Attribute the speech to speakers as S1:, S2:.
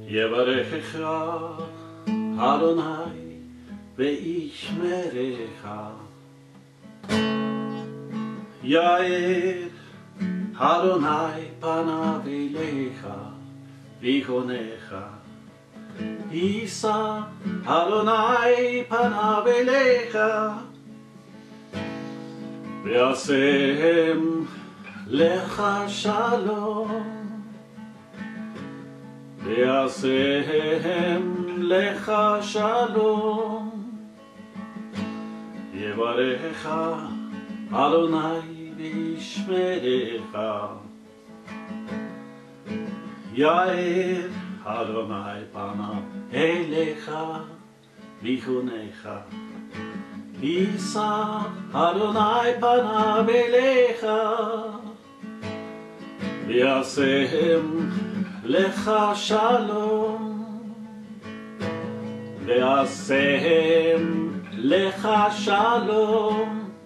S1: יברכך אדוני וישמרך. יאר אדוני פניו אליך ויחונך. יישא אדוני פניו אליך ויעשם לך שלום. ויעשם לך שלום. יברכך אדוני וישמרך. יאר אדוני פניו אליך ויחונך. יישא אדוני פניו אליך ויעשם לך שלום. ויעשם לך שלום.